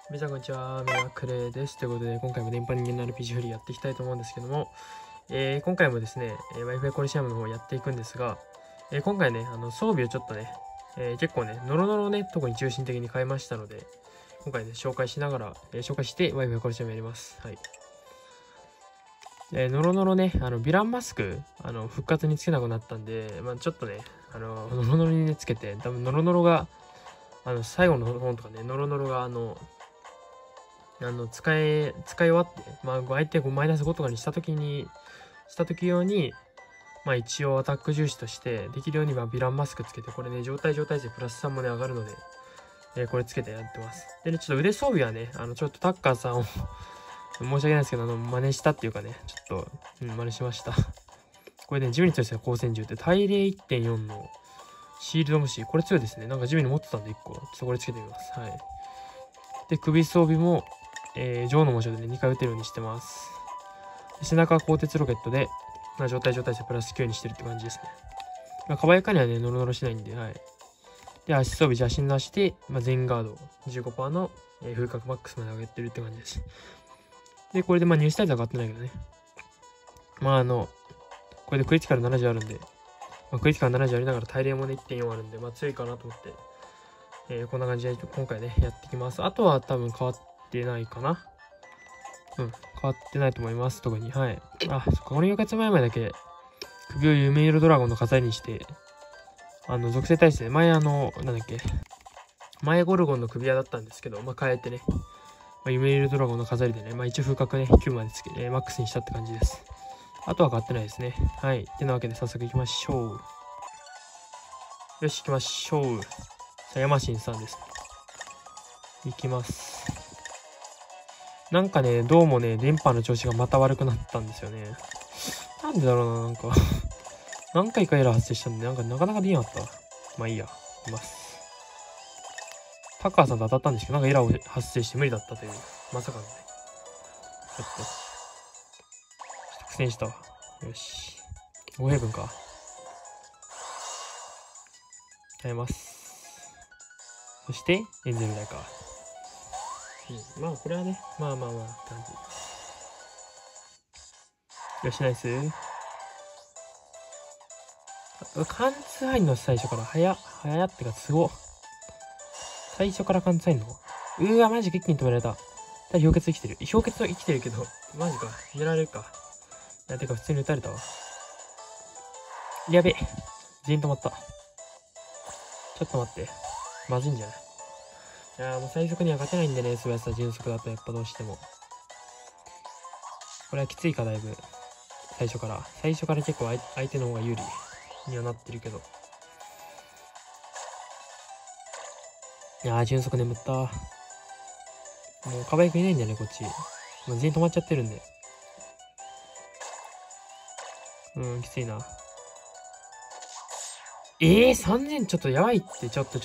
皆さんこんにちは、ミラクレです。ということで、今回も電波人間の RPG フリーやっていきたいと思うんですけども、今回もですね、Wi-Fi コリシアムの方やっていくんですが、今回ね、装備をちょっとね、結構ね、ノロノロね、特に中心的に変えましたので、今回ね、紹介しながら、紹介して Wi-Fi コリシアムやります。はい。ノロノロね、ヴィランマスク、復活につけなくなったんで、まあちょっとね、ノロノロにね、つけて、多分ノロノロが、最後の本とかね、ノロノロが、使い終わって、まあ、相手マイナス5とかにした時用に、まあ一応アタック重視としてできるようにヴィランマスクつけて、これね、状態値プラス3もね、上がるので、これつけてやってます。でね、ちょっと腕装備はね、ちょっとタッカーさんを申し訳ないですけど、真似したっていうかね、ちょっと、真似しました。これね、地味に強いですね、光線銃って。耐霊 1.4 のシールド虫。これ強いですね。なんか地味に持ってたんで1個。ちょっとこれつけてみます。はい。で、首装備も、女王の模写でね、2回撃てるようにしてます。背中は鋼鉄ロケットで、まあ、状態値プラス9にしてるって感じですね。まあ、かばやかにはね、ノロノロしないんで、はい。で、足装備邪神の足で、まあ、全ガード 15% の、風格マックスまで上げてるって感じです。で、これでまあ入手タイズは上がってないけどね。まあこれでクリティカル70あるんで、まあ、クリティカル70ありながら耐霊もね 1.4 あるんで、まあ強いかなと思って、こんな感じで今回ね、やっていきます。あとは多分変わってないかな。変わってないと思います。特に。はい。あ、そっか、この4ヶ月前だけ、首を夢色ドラゴンの飾りにして、属性対して、前なんだっけ、前ゴルゴンの首輪だったんですけど、まあ、変えてね、まあ、夢色ドラゴンの飾りでね、まあ、一応風格ね、9までつけて、マックスにしたって感じです。あとは変わってないですね。はい。ってなわけで早速行きましょう。よし、行きましょう。さあ、ヤマシンさんです。行きます。なんかね、どうもね、電波の調子がまた悪くなったんですよね。なんでだろうな、なんか何回かエラー発生したんで、なかなかできなかった。まあいいや、います。タカーさんと当たったんですけど、なんかエラーを発生して無理だったという、まさかのね。ちょっと苦戦したわ。よし。5平分か。耐えます。そして、エンゼル代か。まあ、これはね、まあ、感じ。よし、ナイス。貫通入んの最初から早ってかすご。最初から貫通入んのうわ、マジか一気に止められた。氷結生きてる。氷結は生きてるけど、マジか。狙われるか。いや、てか普通に撃たれたわ。やべえ。全員止まった。ちょっと待って。まずいんじゃない？いやーもう最速には勝てないんでね、そうやった迅速だとやっぱどうしても。これはきついか、だいぶ。最初から結構相手の方が有利にはなってるけど。いやー、迅速眠った。もう、かばやくいないんだよね、こっち。もう全員止まっちゃってるんで。きついな。3000ちょっとやばいって、ちょっと。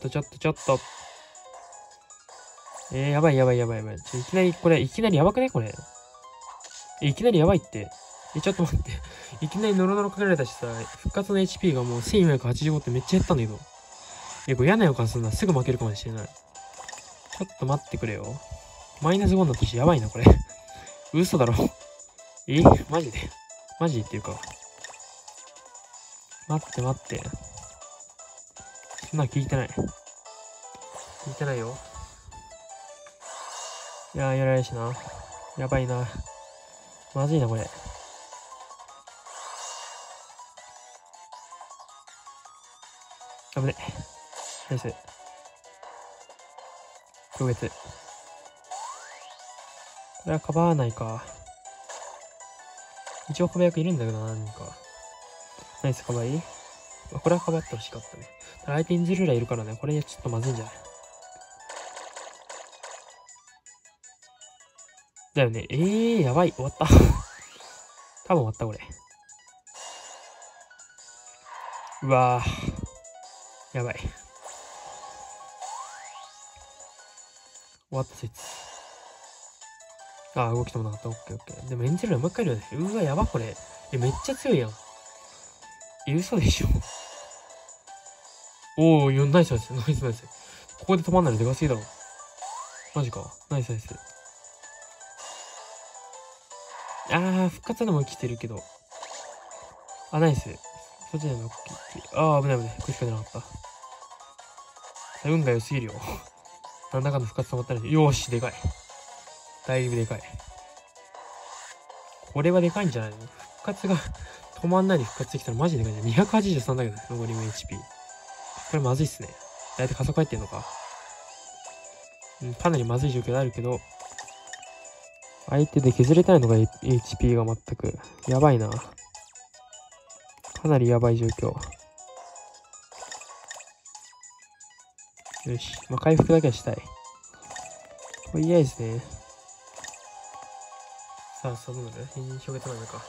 やばい。いきなりやばくねこれ。いきなりやばいって。ちょっと待って。いきなりノロノロかけられたしさ、復活の HP がもう1485ってめっちゃ減ったんだけど。これ嫌な予感するな。すぐ負けるかもしれない。ちょっと待ってくれよ。マイナス5になったし、やばいな、これ。嘘だろ。マジで。マジっていうか。待って。そんな聞いてない。聞いてないよ。いやー、やられるしな。やばいな。まずいな、これ。危ね。ナイス。強烈。これはかばわないか。一応かばやくいるんだけどな、何か。ナイスかばい。これはかばってほしかったね。相手にズルラいるからね、これちょっとまずいんじゃない？だよね。やばい。終わった。多分終わった、これ。うわー。やばい。終わった説。動きともなかった。オッケー。でもエンジェルラもう一回いるよね。うわ、やば、これ。めっちゃ強いやん。嘘でしょ。ナイス。ここで止まんないのでかすぎだろ。 マジか。ナイスナイス。復活でも生きてるけど。ナイス。そっちでも危ない危ない。これしか出なかった。運が良すぎるよ。なんだかんだ復活溜まったね。よーし、でかい。だいぶでかい。これはでかいんじゃないの？復活が止まんないで復活できたらマジででかいじゃん。283だけどね、残りの HP。これまずいっすね。だいたい加速入ってんのか。かなりまずい状況であるけど、相手で削れたいのが HP が全く。やばいな。かなりやばい状況。よし。回復だけはしたい。とりあえずね。さあ、どうなる？変人氷結豆か。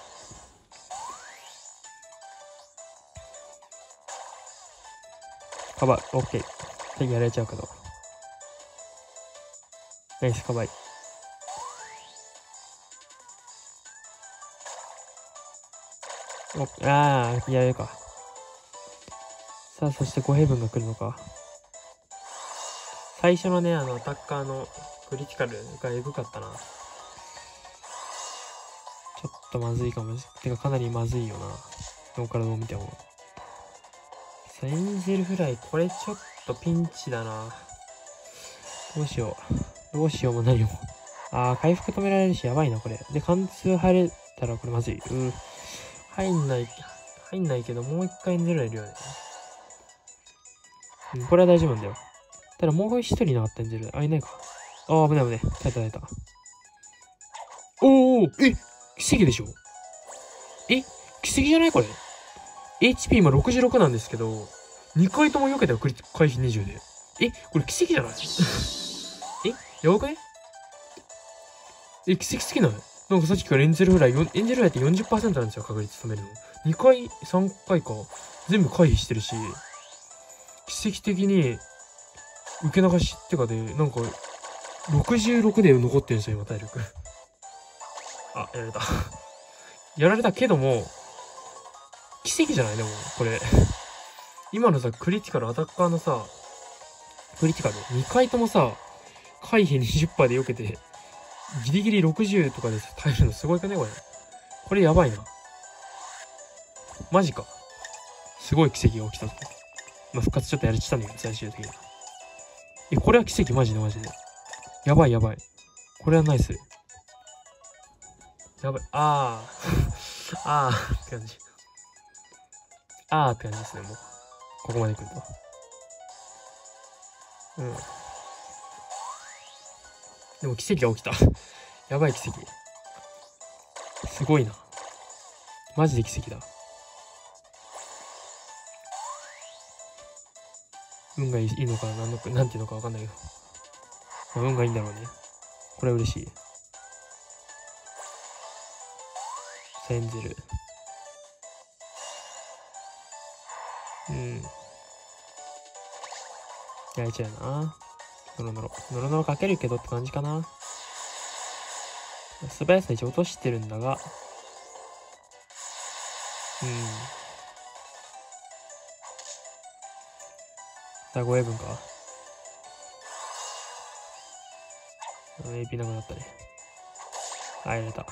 カバー、オッケー。次やられちゃうけど。ナイス、カバー。やれるか。さあ、そして5ヘブンが来るのか。最初のね、アタッカーのクリティカルがエグかったな。ちょっとまずいかも。てか、かなりまずいよな。どうからどう見ても。さあ、エンジェルフライ、これちょっとピンチだな。どうしよう。どうしようも何も。回復止められるし、やばいな、これ。で、貫通入れたらこれまずい。入んないけど、もう一回エンジェルいるよね。これは大丈夫なんだよ。ただもう一人いなかったエンジェル。いないか。危ない危ない。耐えた。奇跡でしょ？奇跡じゃないこれ。HP 今66なんですけど、2回とも避けたよ、回避20で。これ奇跡じゃない？やばくね？奇跡すぎない？なんかさっきからエンジェルフライって 40% なんですよ、確率止めるの。2回、3回か。全部回避してるし、奇跡的に、受け流しってかで、なんか、66で残ってるんですよ、今、体力。やられた。やられたけども、奇跡じゃない？でも、これ。今のさ、クリティカルアタッカーのさ、クリティカル、2回ともさ、回避 20% で避けて、ギリギリ60とかで耐えるのすごいかねこれ。これやばいな。マジか。すごい奇跡が起きたぞ。復活ちょっとやれちゃったんだけど、最終的に。これは奇跡、マジで。やばい。これはナイス。やばい。って感じ。って感じですね、もう。ここまで来ると。でも奇跡が起きた。やばい奇跡。すごいな。マジで奇跡だ。運がいいのかなんていうのかわかんないけど。運がいいんだろうね。これは嬉しい。エンジェル。やれちゃうな。ノロかけるけどって感じかな。素早さ一応落としてるんだが。さあ、5A 分か。AP なくなったね。やれた。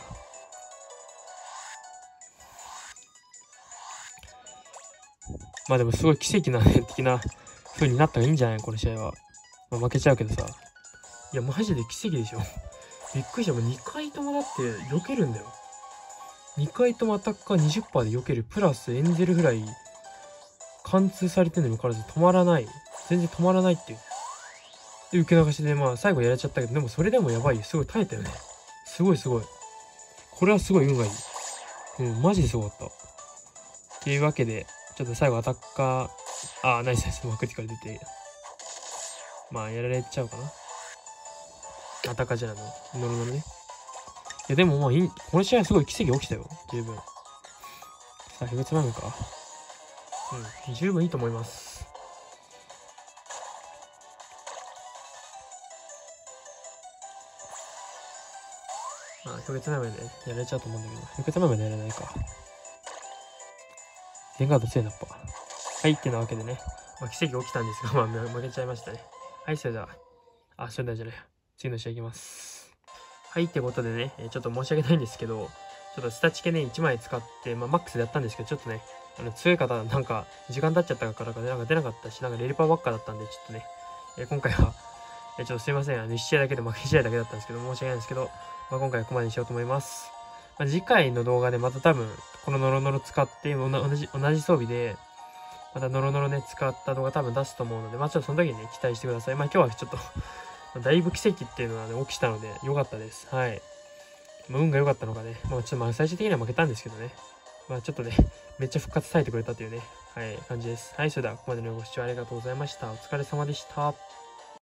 でもすごい奇跡な的な風になったらいいんじゃないこの試合は。負けちゃうけどさ。いや、マジで奇跡でしょ。びっくりした。もう2回ともだって避けるんだよ。2回ともアタッカー 20% で避ける。プラスエンゼルフライ。貫通されてるにもかかわらず止まらない。全然止まらないっていう。で、受け流しで最後やられちゃったけど、でもそれでもやばいよ。すごい耐えたよね。すごい。これはすごい運がいい。マジですごかった。っていうわけで、ちょっと最後アタッカー、ナイス。クリティカル出て、やられちゃうかな。アタッカーじゃないの。ノロね。いや、でもこの試合すごい奇跡起きたよ。十分。さあ、ヘグツマムか。十分いいと思います。ヘグツマムでやられちゃうと思うんだけど、ヘグツマムでやられないか。ゲンガード強いな、やっぱ。はい、ってなわけでね。奇跡起きたんですが、負けちゃいましたね。はい、それでは。それではじゃない。 次の試合いきます。はい、ってことでね、ちょっと申し訳ないんですけど、ちょっとスタチケね、1枚使って、マックスでやったんですけど、ちょっとね、強い方、なんか、時間経っちゃったからか、なんか出なかったし、なんかレリパーばっかだったんで、ちょっとね、今回は、ちょっとすいません、1試合だけで負け試合だけだったんですけど、申し訳ないんですけど、今回はここまでにしようと思います。次回の動画でまた多分、このノロノロ使って、同じ装備で、またノロノロね、使った動画多分出すと思うので、ちょっとその時にね、期待してください。今日はちょっとだいぶ奇跡っていうのはね、起きたので、良かったです。はい。運が良かったのかね。ちょっと最終的には負けたんですけどね。ちょっとね、めっちゃ復活されてくれたというね、はい、感じです。はい、それではここまでのご視聴ありがとうございました。お疲れ様でした。